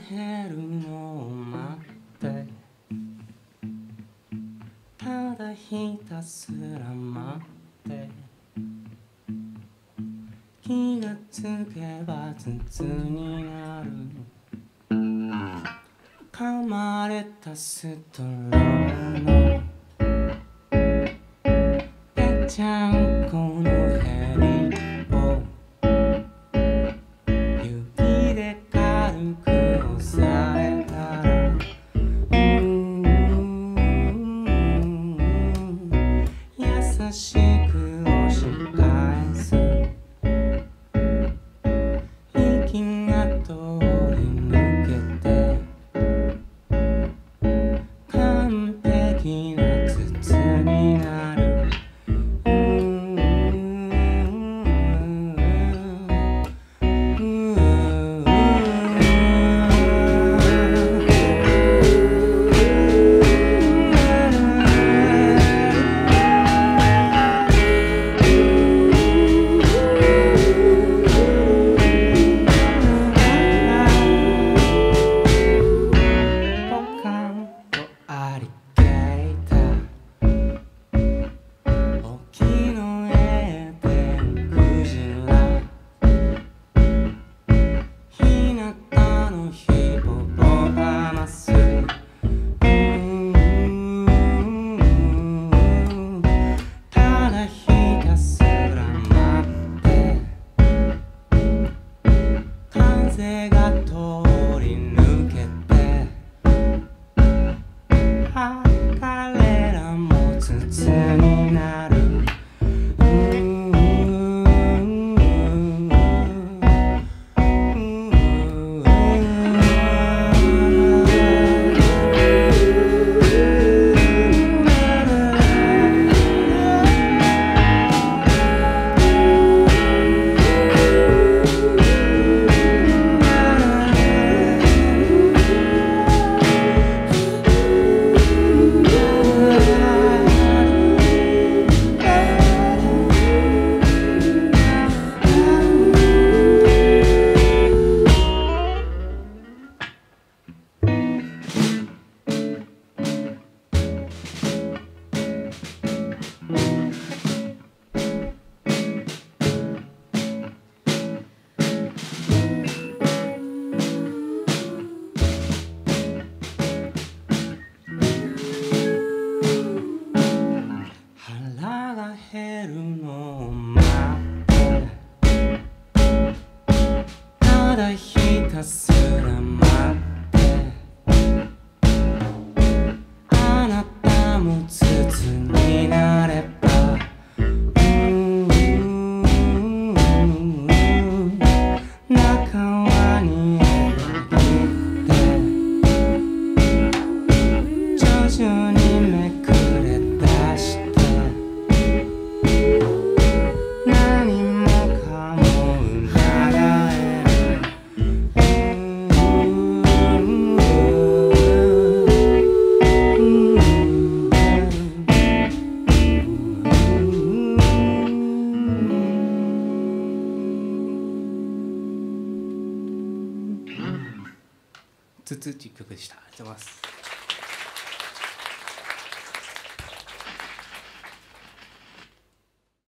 減るのを待ってただひたすら待って気がつけば筒になる噛まれたストローのぺちゃんこのヘリを指で軽く押さえたら優しく押し返す息が通り抜けて完璧な筒になる風が通り抜けて彼らも筒になる減るのを待ってただひたすら待ってあなたも筒になれば中輪に描いて徐々にめくれ出してつつっていう曲でした。ありがとうございます。